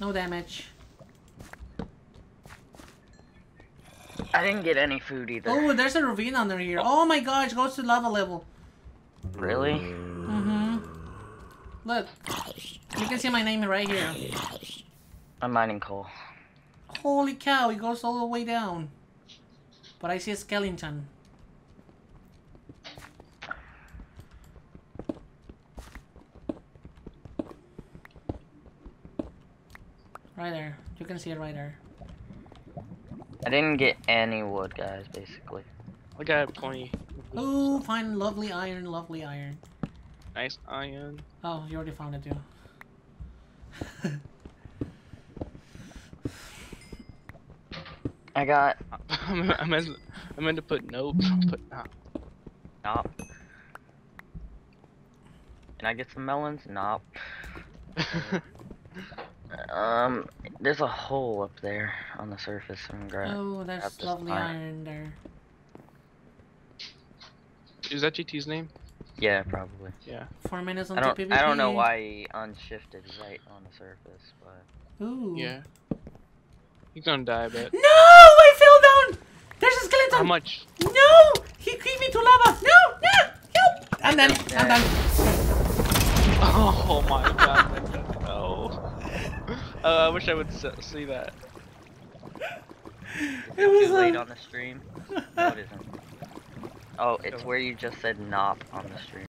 No damage. I didn't get any food either. Oh, there's a ravine under here. Oh my gosh, goes to lava level. Really? Mm-hmm. Look. You can see my name right here. I'm mining coal. Holy cow, it goes all the way down. But I see a skeleton. Right there. You can see it right there. I didn't get any wood, guys, basically. I got plenty. Oh, fine, lovely iron, lovely iron. Nice iron. Oh, you already found it too. I got... I meant to put nope, but Nope. Can I get some melons? Nope. There's a hole up there on the surface. I'm gonna Oh, that's lovely iron there. Is that GT's name? Yeah, probably. Yeah. 4 minutes on I PvP. don't know why he unshifted right on the surface, but... Ooh. Yeah. He's gonna die a bit. No! I fell down! There's a skeleton! How much? No! He kicked me to lava! No! No! Help! I'm done. I'm done. Oh my god. No. I wish I would see that. It was too late on the stream. No, it isn't. Oh, it's where you just said "nop" on the stream.